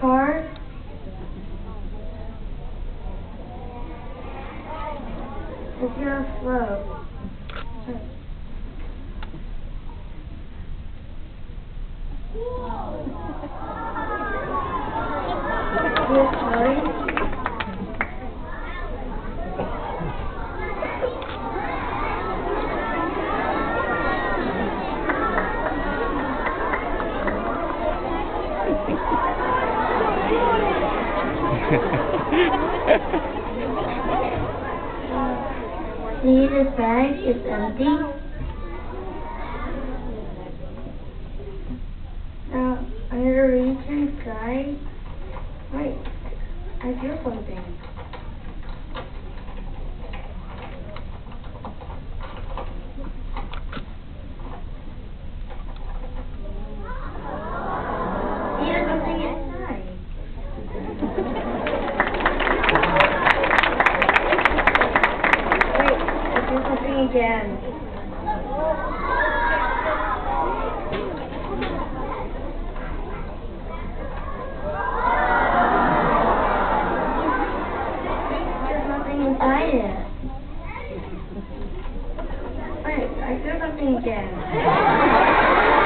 card. It's your float. Here's floating. See, this bag is empty. Now, I'm going to reach inside. Wait, I feel something. See, there's something inside. Wait, I feel something again. Inside it. Wait, I feel something again.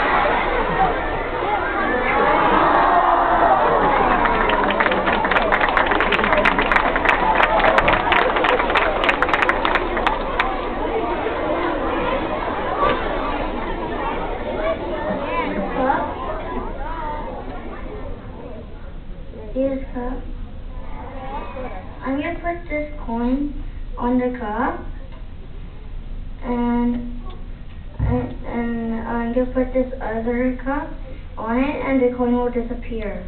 Cup. Here's cup. I'm going to put this coin on the cup, and I'm going to put this other cup on it, and the coin will disappear.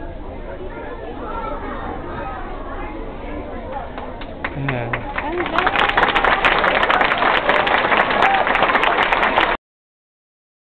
Yeah.